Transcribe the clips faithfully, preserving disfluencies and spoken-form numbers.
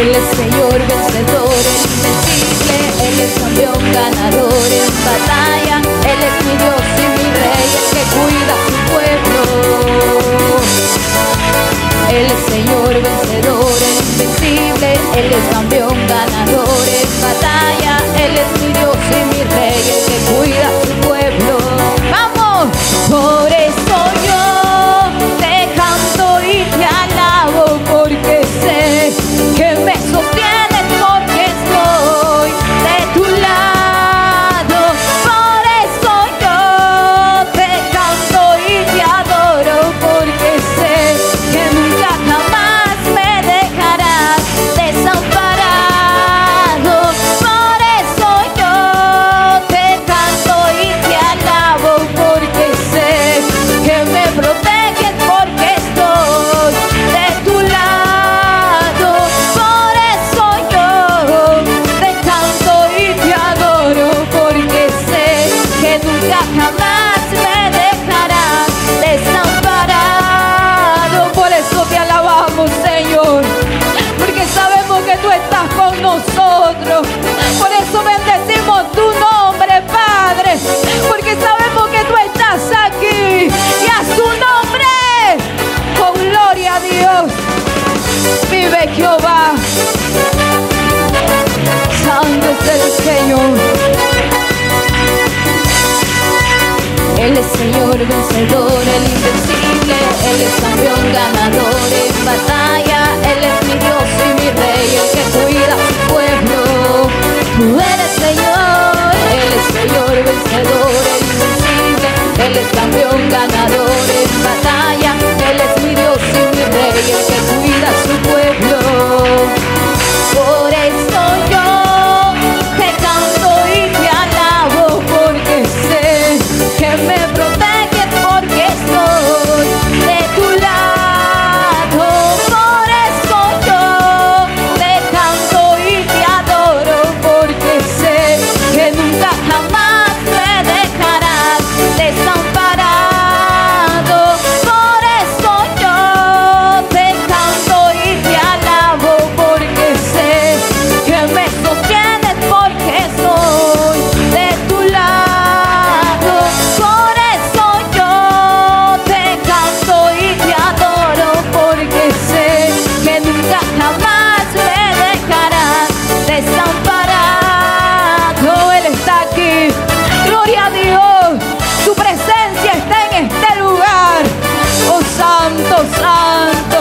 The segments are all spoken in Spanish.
Él es Señor vencedor, el invencible, Él es campeón ganador en batalla. Él es mi Dios y mi Rey, el que cuida a su pueblo. Él es Señor vencedor, el invencible, Él es campeón ganador en batalla. Él es mi Dios y mi Rey, el que cuida a su pueblo. ¡Vamos! Por eso yo te canto y te alabo, porque sé que me sostienes, porque estoy de tu lado. Por eso yo te canto y te adoro, porque sé que nunca jamás me dejarás desamparado. Por eso yo te canto y te alabo, porque sé que me proteges, porque estoy de tu lado. Por eso yo te canto y te adoro, porque sé que nunca jamás me dejarás desamparado. Por eso te alabamos, Señor, porque sabemos que tú estás con nosotros. Por eso bendecimos tu nombre, Padre, porque sabemos que tú estás aquí y a su nombre, con gloria a Dios, vive Jehová. Santo es el Señor. Él es Señor vencedor, el invencible, Él es campeón ganador en batalla. Él es mi Dios y mi Rey, el que cuida a su pueblo. Tú eres Señor, Él es Señor vencedor, el invencible, Él es campeón ganador en batalla. Él es mi Dios y mi Rey, el que cuida a su pueblo. Por eso yo te canto y te alabo, porque sé que me proteges, porque estoy de tu lado. Por eso yo te canto y te adoro, porque sé que nunca jamás me dejarás desamparado. Por eso yo te canto y te alabo, porque sé que me sostienes, porque soy de tu lado. Por eso yo te canto y te adoro, porque sé que nunca jamás me dejarás desamparado. Él está aquí, gloria a Dios, su presencia está en este lugar. Oh Santo, Santo,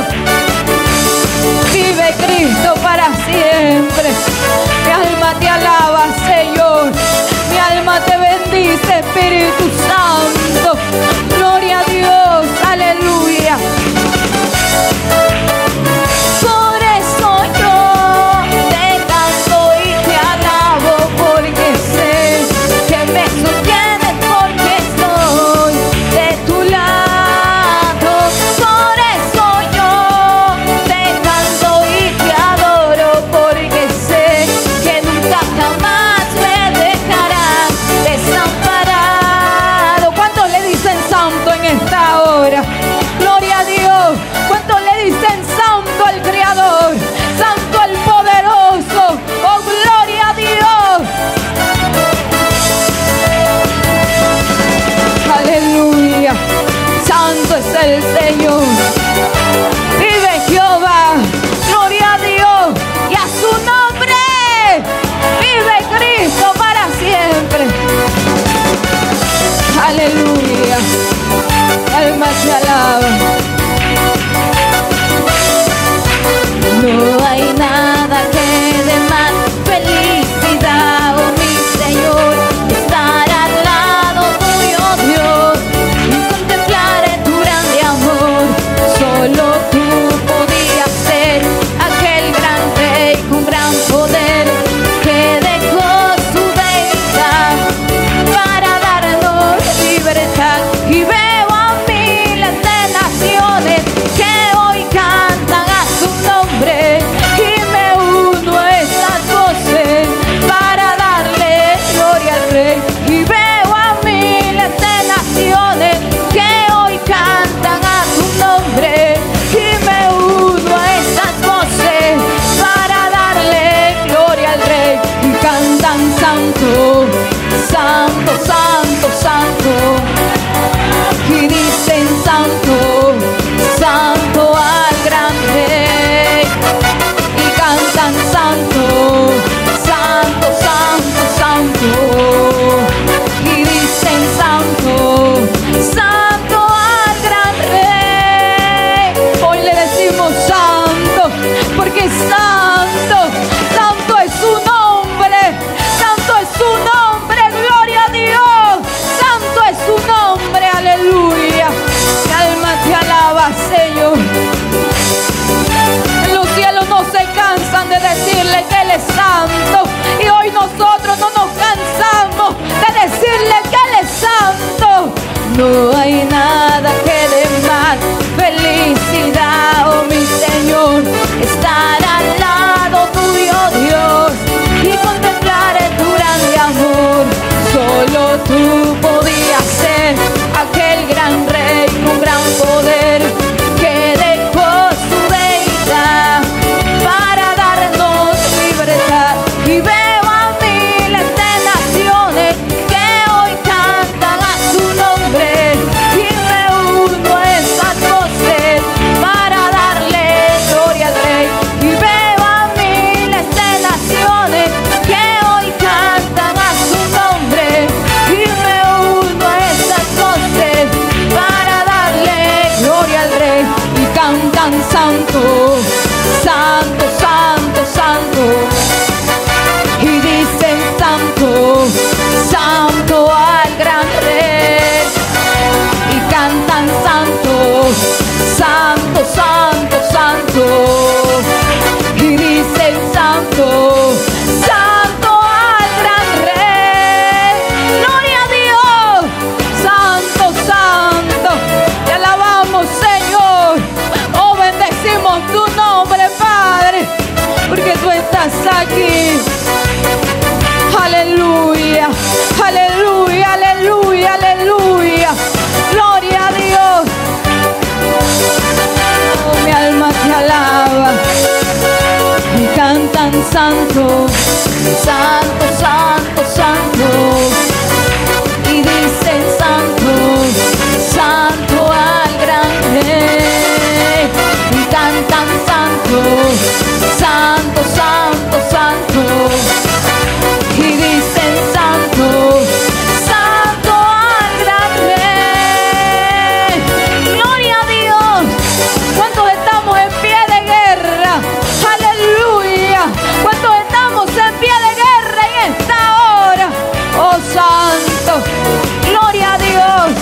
vive Cristo para siempre. Mi alma te alaba, Señor, mi alma te bendice, Espíritu Santo. Gloria a Dios, aleluya. Por eso yo te canto y te alabo, porque sé que me sostienes, porque estoy de tu lado. Por eso yo te canto y te adoro, porque sé que nunca jamás me dejarás desamparado. ¿Cuántos le dicen santo en esta hora? Gloria a Dios. ¿Cuántos le dicen santo al Creador? Santo al poderoso. Oh, gloria a Dios. Aleluya. Santo es el Señor. Vive Jehová. Gloria a Dios. Y a su nombre vive Cristo para siempre. Aleluya. Alma te alaba. No hay nada que dé más felicidad, oh mi Señor, que estar al lado tuyo, Dios, y contemplar en tu grande amor. Solo tú podías ser aquel gran rey con gran poder, que dejó su deidad para darnos libertad. Y veo a miles de no hay nada que dé más felicidad, oh mi Señor, estar al lado tuyo, Dios, y contemplar tu grande amor. Solo tú podías ser aquel gran rey con gran poder que dejó su deidad para darnos libertad. Y veo a miles de naciones que hoy cantan a su nombre, y me uno a esas voces para darle gloria al Rey. Y veo a miles de naciones que hoy cantan a su nombre, y me uno a esas voces para darle gloria al Rey. Y cantan santo, santo, santo, santo, y dicen santo, santo al gran Rey. Y cantan santo, santo, santo, santo, y dicen santo, santo al gran Rey. Gloria a Dios, santo, santo, te alabamos, Señor. Oh, bendecimos tu nombre, Padre, porque tú estás aquí. Aleluya, aleluya, aleluya, aleluya. Gloria a Dios. Oh, mi alma te alaba. Y cantan santo, santo, santo, santo, y dicen santo, santo al gran Rey. Y cantan santo, santo, santo, santo, y dicen santo, santo al gran Rey. Gloria a Dios. ¿Cuántos estamos en pie de guerra? Aleluya. ¿Cuántos estamos en pie de guerra en esta hora? Oh, santo. Gloria a Dios.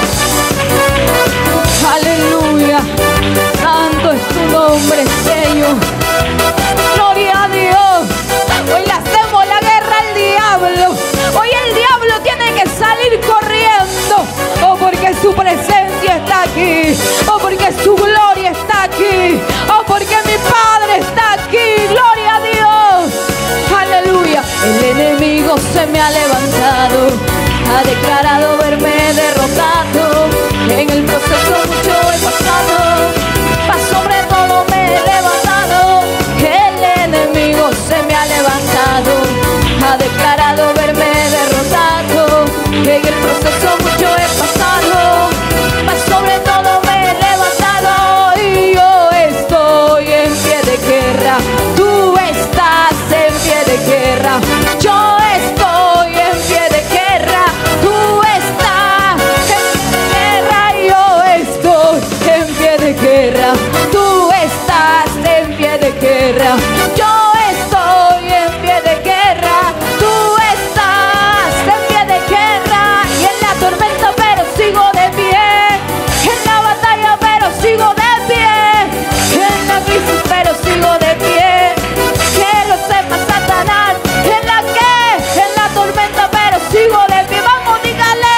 Aleluya. Santo es tu nombre, Señor. Gloria a Dios. Hoy le hacemos la guerra al diablo. Hoy el diablo tiene que salir corriendo. Oh, porque su presencia está aquí. Oh, porque su gloria está aquí. Oh, porque mi Padre está aquí. Gloria a Dios. Aleluya. El enemigo se me ha levantado, ha declarado verme derrotado. En el proceso mucho he pasado, mas sobre todo me he levantado. El enemigo se me ha levantado, ha declarado verme derrotado. En el proceso mucho he pasado, mas sobre todo me he levantado. Y yo estoy en pie de guerra, tú estás en pie de guerra. Yo estoy en pie de guerra, tú estás en pie de guerra. Y yo estoy en pie de guerra, tú estás en pie de guerra. Yo estoy en pie de guerra, tú estás en pie de guerra. Y en la tormenta pero sigo de pie, en la batalla pero sigo de pie, en la crisis pero sigo de pie. Que lo sepa Satanás, en la que, en la tormenta pero sigo de pie. Vamos, dígale.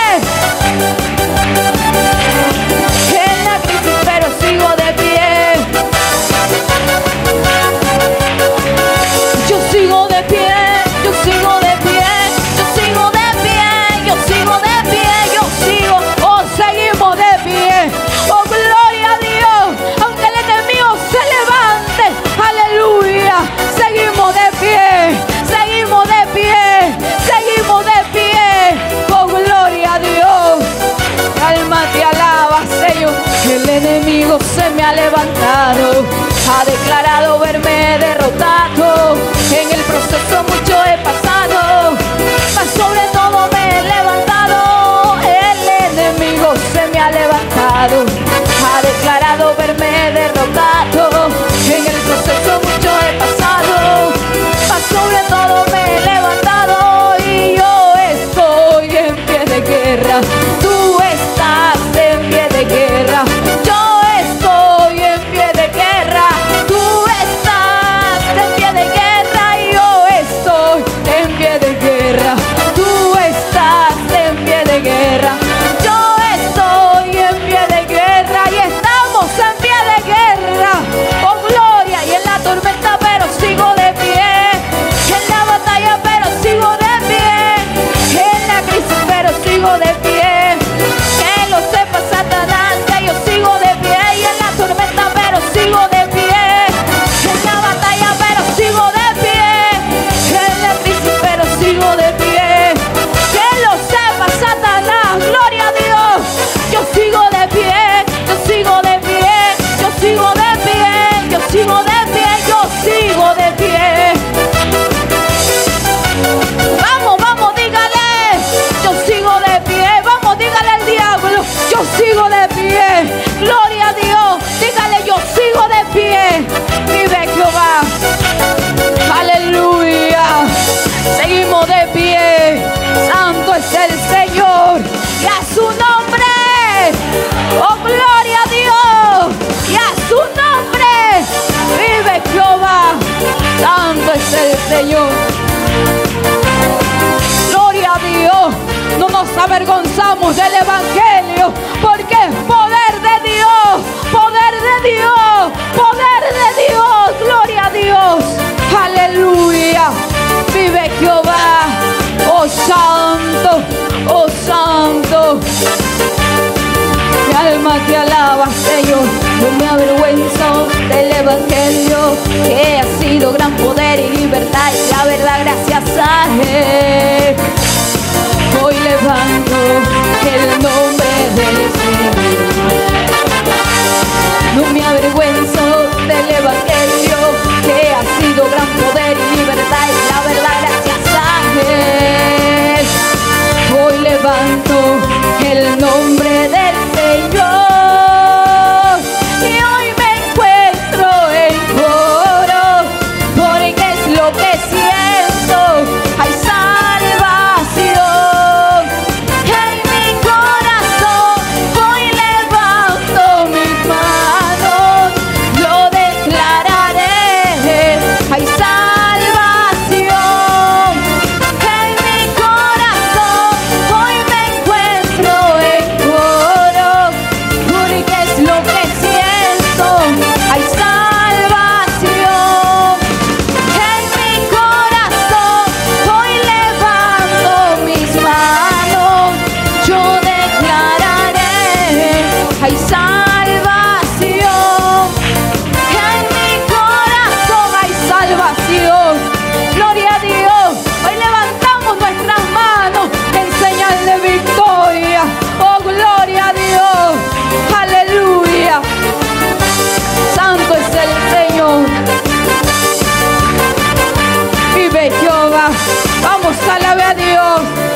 En la crisis pero sigo de pie. Yo sigo de pie, yo sigo de pie, yo sigo de pie, yo sigo de pie, yo sigo, oh, seguimos de pie. Oh, gloria a Dios, aunque el enemigo se levante, aleluya, seguimos de pie, seguimos de pie, seguimos de pie. Oh, gloria a Dios. Mi alma te alaba, Señor. El enemigo se me ha levantado, ha declarado verme derrotado. En el proceso mucho he pasado, mas sobre todo me he levantado. El enemigo se me ha levantado, ha declarado verme derrotado. En el proceso mucho he pasado, mas sobre todo me he levantado. Y yo estoy en pie de guerra, tú estás en pie de guerra. Yo estoy en pie de guerra, tú estás en pie de guerra. Y yo estoy Señor. No me avergüenzo del Evangelio, que ha sido gran poder y libertad. Es la verdad, gracias a Él. Hoy levanto el nombre del Señor. No me avergüenzo del Evangelio, que ha sido gran poder y libertad. Es la verdad, gracias a Él. Hoy levanto el nombre del Señor. Y hoy me encuentro en coro, porque es lo que siento. Hay salvación en mi corazón. Hoy levanto mis manos, lo declararé. Hay salvación en mi corazón. Hoy me encuentro en coro, porque es lo que siento. Hay salvación en mi corazón. Hoy levanto mis manos, yo declararé. Hay salvación en mi corazón. Hay salvación. Gloria a Dios. Hoy levantamos nuestras manos en señal de victoria. Oh, gloria a Dios. Aleluya. Santo es el Señor. Vive Jehová. Vamos, alabe a Dios.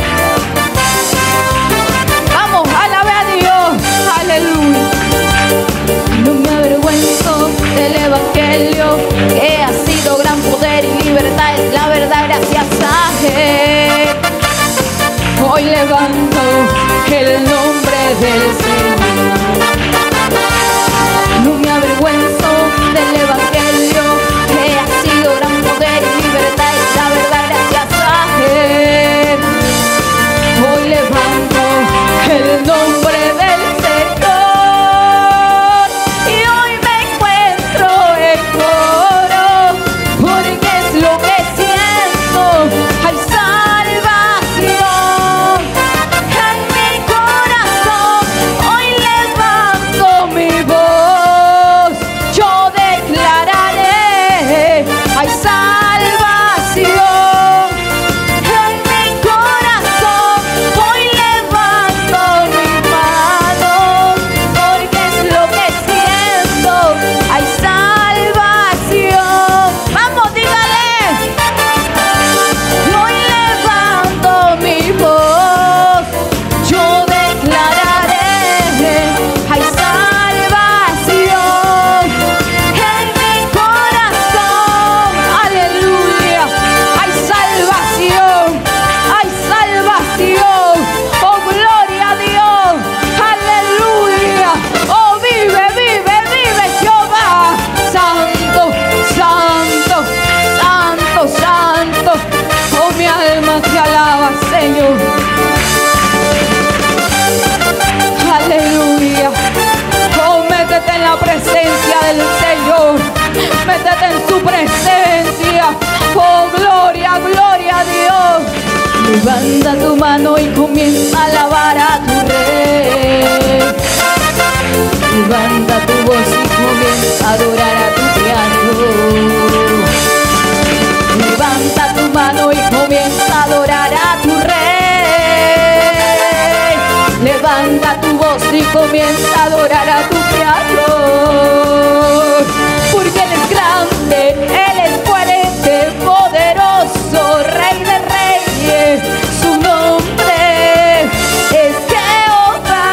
Vamos, alabe a Dios. Aleluya. No me avergüenzo del Evangelio, que ha sido gran poder y libertad. Es la verdad, gracias a Él. Hoy levanto el nombre del Señor. No me avergüenzo del Evangelio, que ha sido gran poder y libertad. Es la verdad, gracias a Él. Hoy levanto el nombre del Señor. Y hoy me encuentro en coro, porque es lo que siento. Hay salvación en mi corazón. Hoy levanto mi voz, yo declararé. Hay salvación en mi corazón. Hoy levanto mis manos, porque es lo que siento. Hay salvación. Vamos, dígale. Hoy levanto mi voz, yo declararé. Hay salvación en mi corazón. Aleluya. Hay salvación. Hay salvación. Oh, gloria a Dios. Aleluya. Oh, vive, vive, vive Jehová. Santo, santo, santo, santo. Oh, mi alma te alaba, Señor. Aleluya. Oh, métete en la presencia del Señor. Métete en su presencia. Oh, gloria, gloria a Dios. Levanta tu mano y comienza a alabar a tu Rey. Levanta tu voz y comienza a adorar a tu Creador. Levanta tu mano y comienza a adorar a tu Rey. Levanta tu voz y comienza a adorar a tu Creador. Porque Él es grande, Él es fuerte, poderoso, Rey de reyes. Su nombre es Jehová.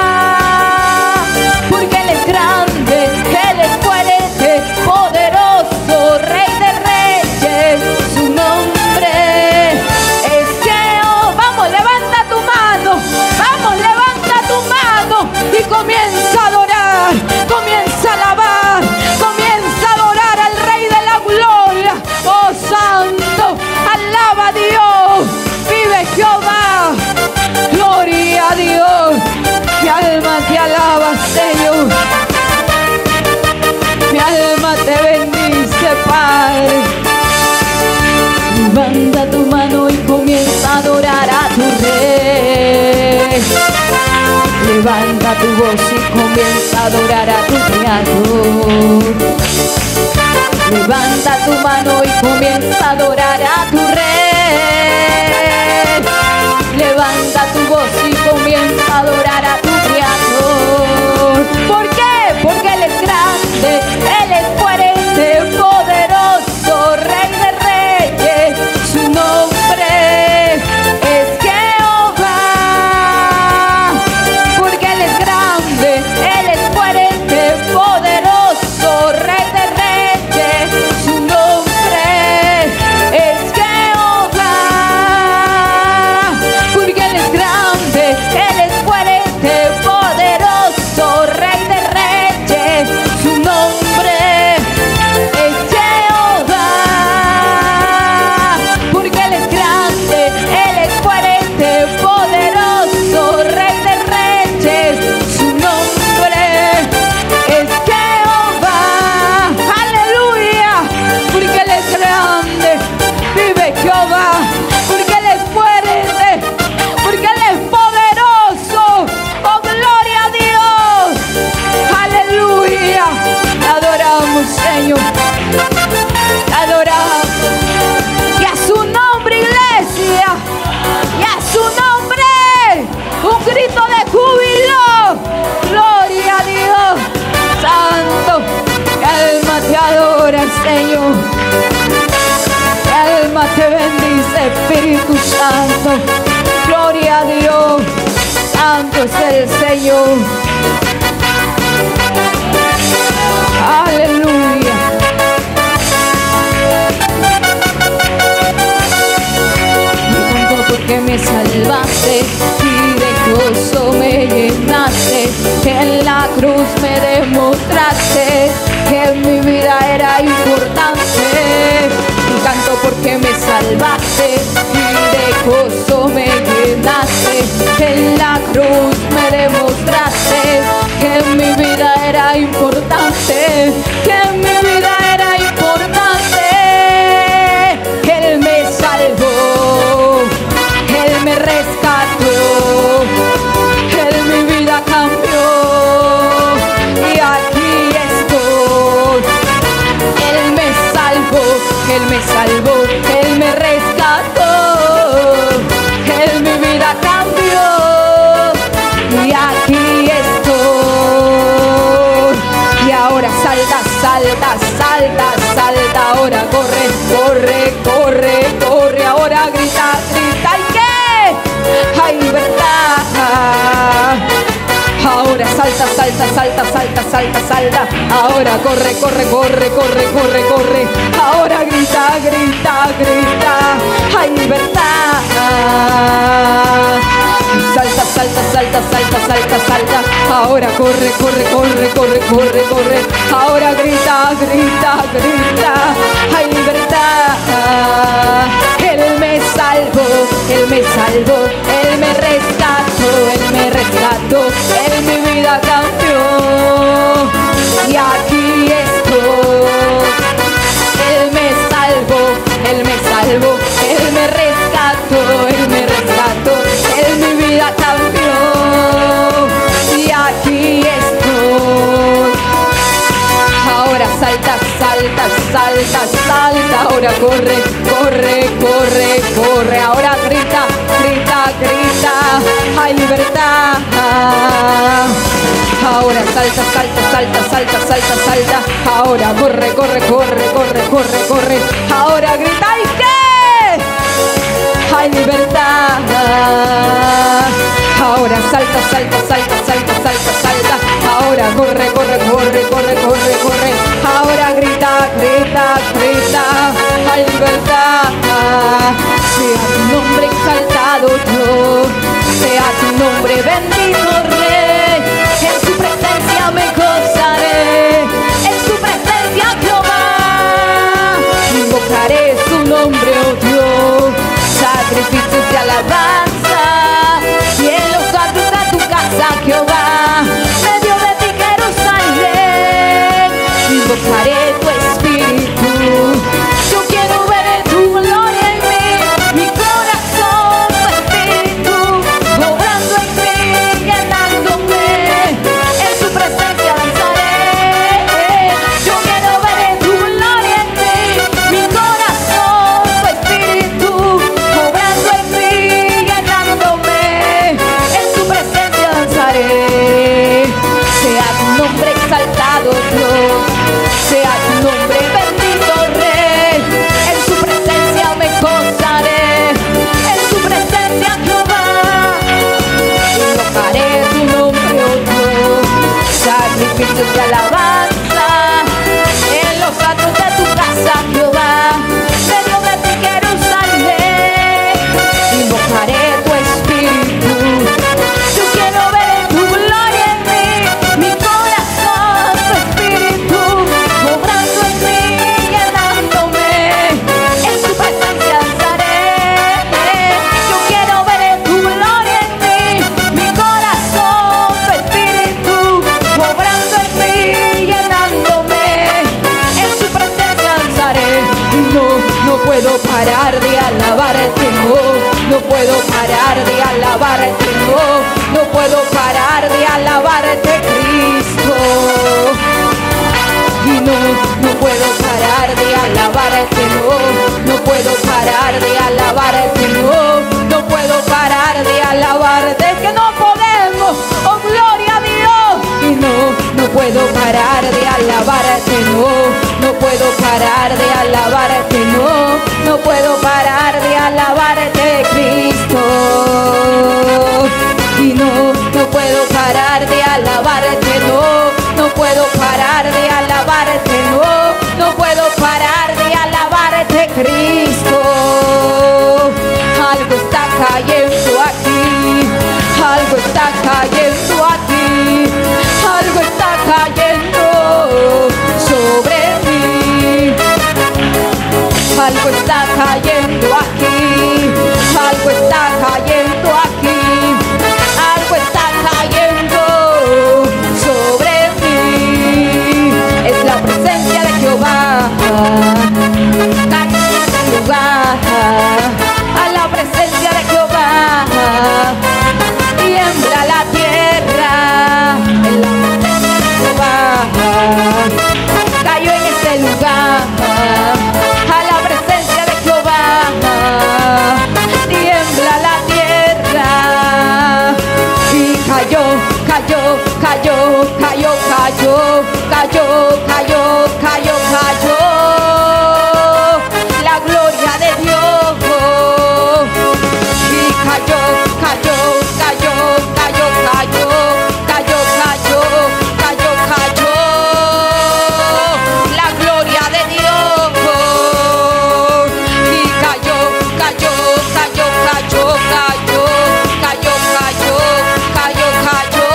Porque Él es grande, Él es fuerte, poderoso, Rey de reyes. Su nombre es Jehová. Vamos, levanta tu mano. Vamos, levanta tu mano y comienza a adorar. Comienza a alabar. Comienza a adorar al Rey de la gloria. Oh, santo, alaba a Dios. Vive Jehová. Gloria a Dios. Mi alma te alaba, Señor. Mi alma te bendice, Padre. Levanta tu mano y comienza a adorar a tu Rey. Levanta tu voz y comienza a adorar a Creador. Levanta tu mano y comienza a adorar a tu Rey. Levanta tu voz y comienza a adorar a tu Creador. ¿Por qué? Porque Él es grande, Él es fuerte, poderoso, Rey de reyes. Su nombre es Jehová. Porque Él es grande, Él es fuerte, poderoso, Rey de reyes. Su nombre es Jehová. Porque Él es grande, Él es fuerte, poderoso, Rey de reyes. Su nombre es Jehová. Porque Él es grande, Él es fuerte, poderoso, Rey de reyes. Su nombre es Jehová. Aleluya. Porque Él es grande, vive Jehová. Porque Él es fuerte, porque Él es poderoso. Oh, gloria a Dios. Aleluya. Te adoramos, Señor. Te adoramos. Y a su nombre, iglesia. Y a su nombre, un grito de júbilo. Gloria a Dios. Santo. Mi alma te adora, Señor. Mi alma te bendice, Espíritu Santo. Gloria a Dios. Santo es el Señor. Aleluya. Me canto porque me salvaste y de gozo me llenaste. En la cruz me demostraste que mi vida era importante. Me canto porque me salvaste y de gozo me llenaste. En la cruz me demostraste que mi vida era importante, que mi vida era importante. Él me salvó, Él me rescató, Él mi vida cambió y aquí estoy. Él me salvó, Él me salvó, Él me rescató, Él mi vida cambió y aquí estoy. Y ahora salta, salta, salta, salta, ahora corre, corre, corre, corre, ahora grita, grita, ¿y qué? ¡Hay libertad! Ahora salta, salta, salta, salta, salta, salta. Ahora corre, corre, corre, corre, corre, corre. Ahora grita, grita, grita. ¡Hay libertad! Salta, salta, salta, salta, salta, salta. Ahora corre, corre, corre, corre, corre, corre. Ahora grita, grita, grita. ¡Hay libertad! Él me salvó, Él me salvó, Él me rescató, Él me rescató, Él mi vida cambió y aquí estoy. Él me salvó, Él me salvó, Él me rescató, Él me rescató, Él mi vida cambió y aquí estoy. Ahora salta, salta, salta, salta. Ahora corre, corre, corre, corre. Ahora grita, grita, grita. Hay libertad. Ahora salta, salta, salta, salta, salta, salta. Ahora corre, corre, corre, corre, corre, corre. Ahora grita, ¿y qué? Hay libertad. Ahora salta, salta, salta, salta, salta, salta. Ahora corre, corre, corre, corre, corre, corre. Ahora grita, grita, grita. Hay libertad. Sea tu nombre exaltado, Dios. Sea tu nombre bendito, Rey. En su presencia me gozaré. En su presencia, Jehová. Invocaré su nombre, oh Dios. Sacrificios de alabanza. Y en los atrios de tu casa, Jehová. Medio de ti quiero salir. Invocaré tu espíritu. Yo quiero ver tu gloria en mí. Mi corazón, tu espíritu, obrando en mí, llenándome. En su presencia danzaré. sacrificios de alabanza en los atrios de tu casa, Jehová. Medio de ti quiero Jerusalén, invocaré tu espíritu. Yo quiero ver tu gloria en mí, mi corazón, tu espíritu, obrando en mí, llenándome. En su presencia estaré. Yo quiero ver tu gloria en mí, mi corazón, tu espíritu, obrando en mí, llenándome. En su presencia estaré. No, no puedo parar de alabarte, no, no puedo parar de alabarte, no, no puedo parar de alabarte, Cristo. Y no, no puedo parar de alabarte, no, no puedo parar de alabarte, no, no puedo parar de alabarte, que no podemos, oh gloria a Dios. Y no, no puedo parar de alabarte, no, no puedo parar de alabarte, no, no puedo parar de alabarte, Cristo. Y no, no puedo parar de alabarte, no, no puedo parar de alabarte, no, no puedo parar de alabarte, Cristo. Algo está cayendo aquí, algo está cayendo aquí, algo está cayendo sobre mí. Algo está cayendo aquí, algo está cayendo aquí, algo está cayendo sobre mí. Es la presencia de Jehová, cae en este lugar, a la presencia de Jehová, tiembla la tierra, en la presencia de Jehová, cayó en este lugar, a la presencia de Jehová, tiembla la tierra, y cayó, cayó, cayó, cayó, cayó, cayó, cayó, cayó, cayó, la gloria de Dios, y cayó, cayó, cayó, cayó, cayó, cayó, cayó, cayó, cayó, la gloria de Dios, y cayó, cayó, cayó, cayó, cayó, cayó, cayó, cayó, cayó,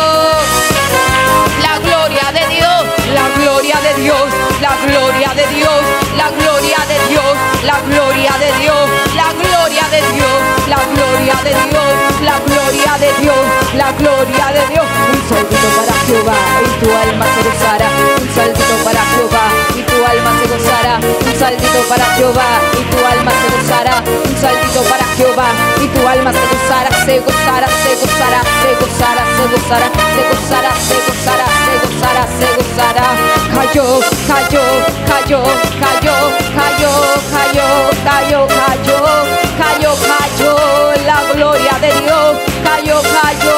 la gloria de Dios, la gloria de Dios, la gloria de Dios, la gloria de Dios, la gloria de Dios, la gloria de Dios, la gloria de Dios, la gloria de Dios, la gloria de Dios. Un saltito para Jehová y tu alma se gozará. Un saltito para Jehová y tu alma se gozará. Un saltito para Jehová y tu alma se gozará. Un saltito para Jehová y tu alma se gozará. Se gozará, se gozará, se gozará, se gozará, se gozará, se gozará, se gozará, se gozará. Cayó, cayó, cayó, cayó, cayó, cayó, cayó, cayó, cayó, cayó, la gloria de Dios, cayó, cayó.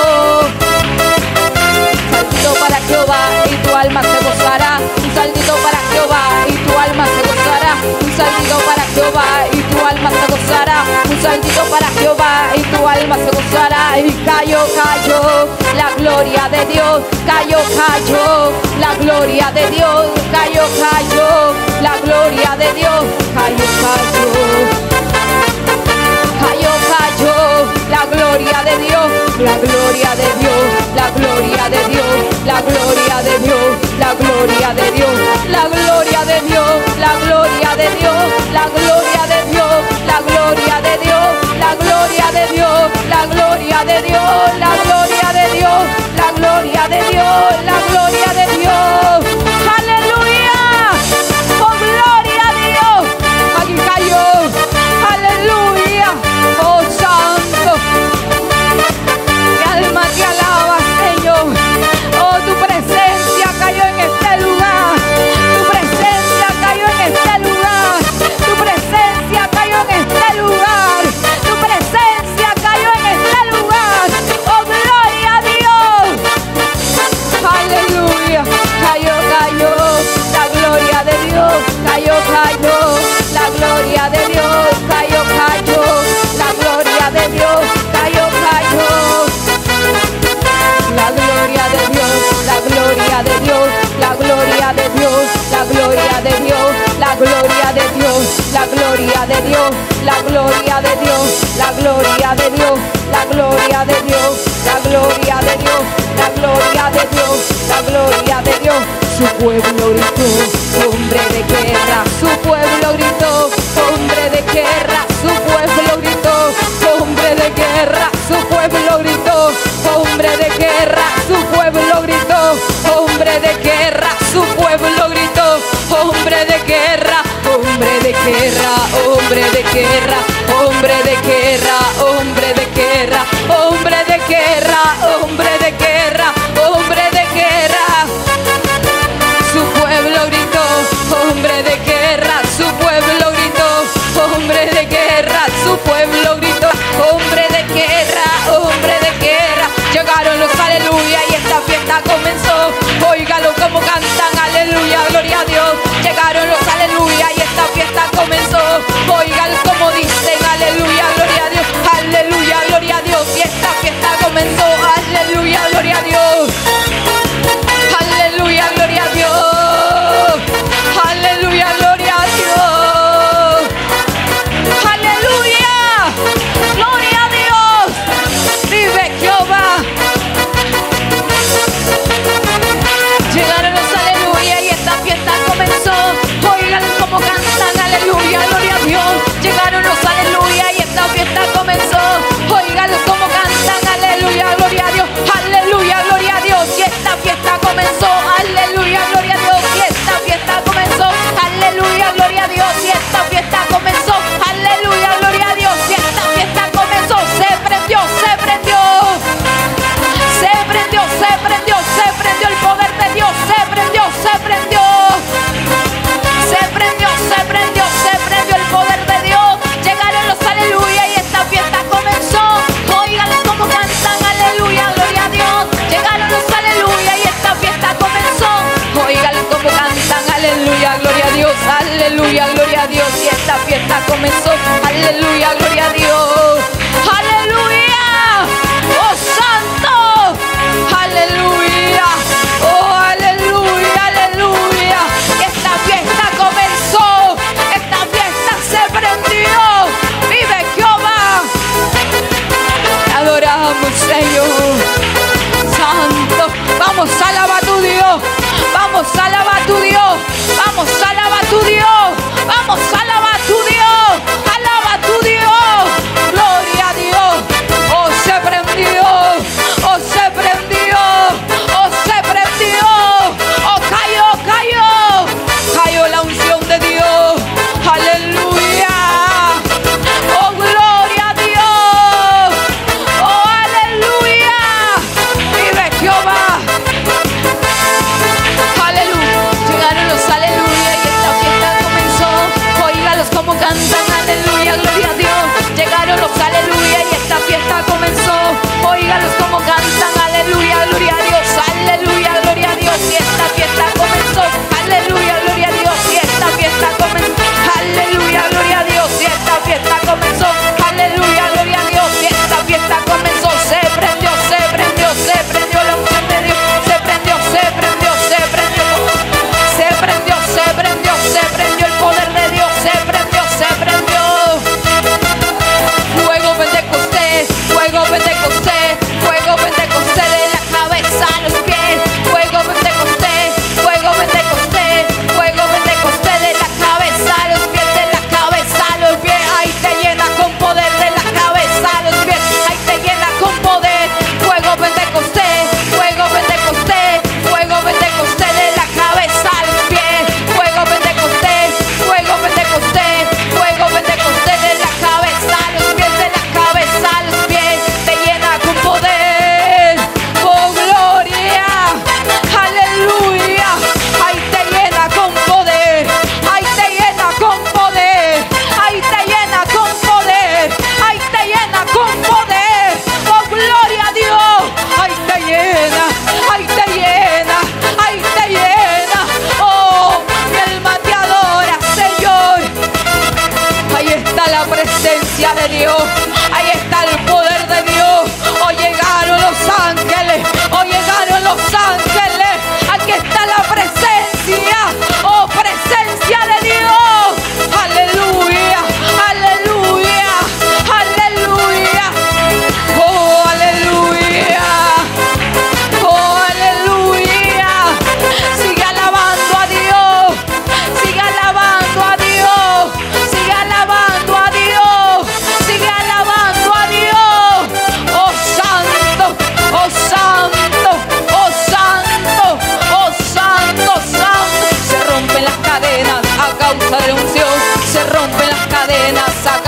Saltito para Jehová y tu alma se gozará. Un saltito para Jehová y tu alma se gozará. Un saltito para Jehová y tu alma se gozará. Un saltito para Jehová y tu alma se gozará. Y cayó, cayó, la gloria de Dios, cayó, cayó, la gloria de Dios, cayó, cayó, la gloria de Dios, cayó, cayó, cayó, cayó, la gloria de Dios, la gloria de Dios, la gloria de Dios, la gloria de Dios, la gloria de Dios, la gloria de Dios, la gloria de Dios, la gloria de Dios, la gloria de Dios, la gloria de Dios, la gloria de Dios, la gloria de Dios, la gloria de Dios, la gloria de Dios. Aleluya. Oh, gloria a Dios. Aquí cayó. Aleluya. Oh, santo. Mi alma te alaba, Señor. Oh, tu presencia cayó en este lugar. Tu presencia cayó en este lugar. Tu presencia cayó en este lugar. Tu presencia cayó en este lugar. Oh, gloria a Dios. Aleluya. la gloria de Dios, la gloria de Dios, la gloria de Dios, la gloria de Dios, la gloria de Dios, la gloria de Dios, la gloria de Dios. Su pueblo gritó, hombre de guerra, su pueblo gritó, hombre de guerra, su pueblo gritó, hombre de guerra, su pueblo gritó, hombre de guerra, su pueblo gritó, hombre de guerra, su pueblo gritó, hombre de guerra, hombre de guerra, hombre de guerra, hombre de guerra, hombre de guerra, hombre de guerra, hombre de guerra, hombre de guerra. Su pueblo gritó, hombre de guerra, su pueblo gritó, hombre de guerra, su pueblo gritó, hombre de guerra, hombre de guerra. Llegaron los aleluya y esta fiesta comenzó. Óigalo como cantan, aleluya, gloria a Dios. Llegaron los aleluya y esta fiesta comenzó. Óigalo como dicen, aleluya, gloria a Dios, aleluya, gloria a Dios. Y esta fiesta comenzó, aleluya, gloria a Dios. Aleluya, gloria a Dios. Aleluya, gloria a Dios. Aleluya, gloria a Dios. Vive Jehová. Llegaron los aleluya y esta fiesta comenzó. Oigan cómo cantan, aleluya, gloria a Dios. Llegaron los aleluya y esta fiesta comenzó. Oigan cómo cantan, aleluya, gloria a Dios. Aleluya, gloria a Dios. Y esta fiesta comenzó. Aleluya, gloria a Dios. Y esta fiesta comenzó. Aleluya, gloria a Dios. Y esta fiesta comenzó. Aleluya, gloria a Dios. Y esta fiesta comenzó. Se prendió, se prendió. Se prendió, se prendió, se prendió el poder de Dios. Se prendió, se prendió. Se prendió, se prendió, se prendió el poder de Dios. Llegaron los aleluya y esta fiesta comenzó. Oigan cómo cantan, aleluya, gloria a Dios. Llegaron los aleluya y esta fiesta comenzó. Oigan cómo cantan, aleluya, gloria a Dios, aleluya, gloria a Dios. Y esta fiesta comenzó, aleluya, gloria a Dios. Aleluya, oh santo, aleluya, oh aleluya, aleluya. Esta fiesta comenzó, esta fiesta se prendió. Vive Jehová. Adoramos, Señor santo. Vamos a alabar a tu Dios. Vamos a alabar a tu Dios. Vamos a alabar a tu Dios. Vamos a alabar a tu Dios. Alaba a tu Dios. Gloria a Dios. Oh, se prendió. Oh, se prendió. Oh, se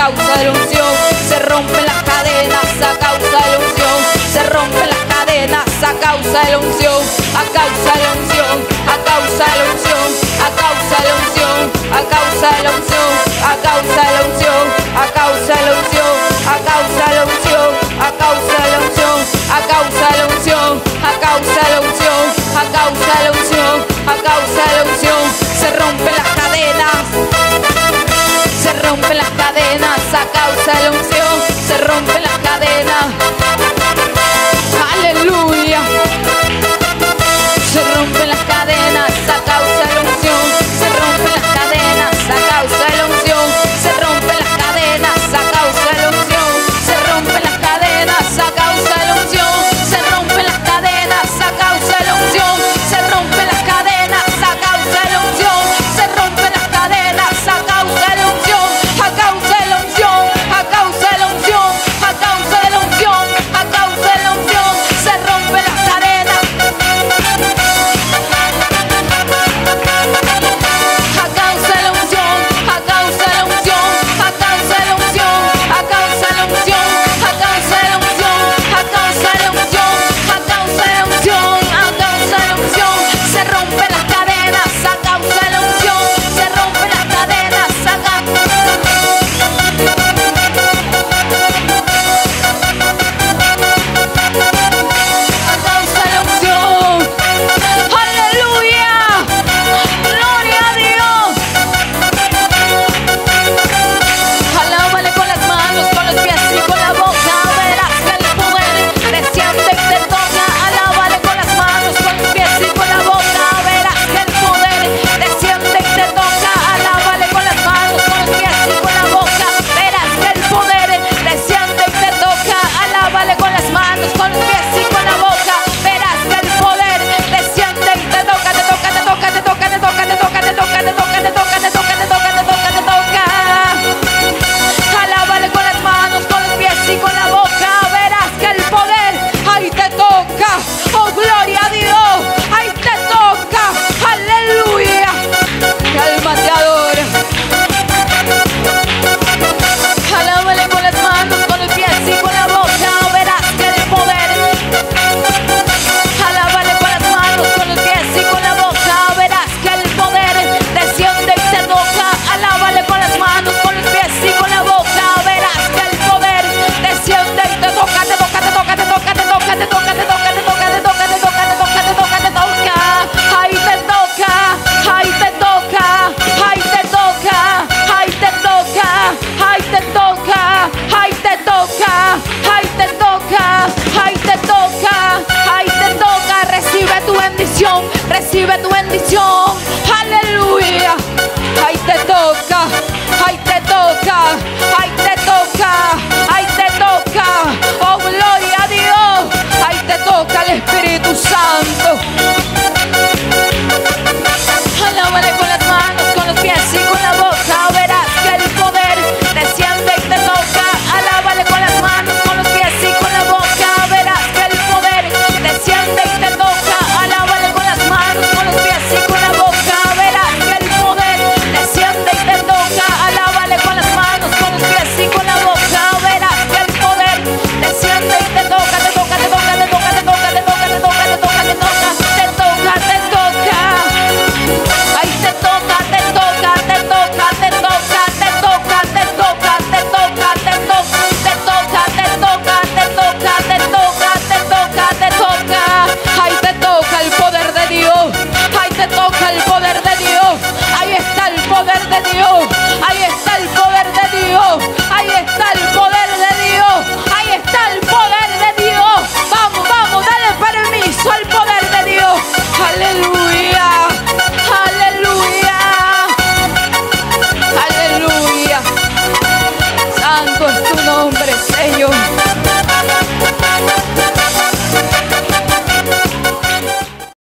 causa de la unción. Se rompen las cadenas a causa de la unción. Se rompen las cadenas a causa de la unción. A causa de la unción. A causa de la unción. A causa de la unción. A causa de la unción. A causa de la unción. A causa de la unción. A causa de la unción. A causa de la unción. A causa de la unción. A causa de la unción. A causa de la unción. A causa de la unción. Se rompen las cadenas. Se rompen las cadenas a causa de la unción. Se rompen las cadenas.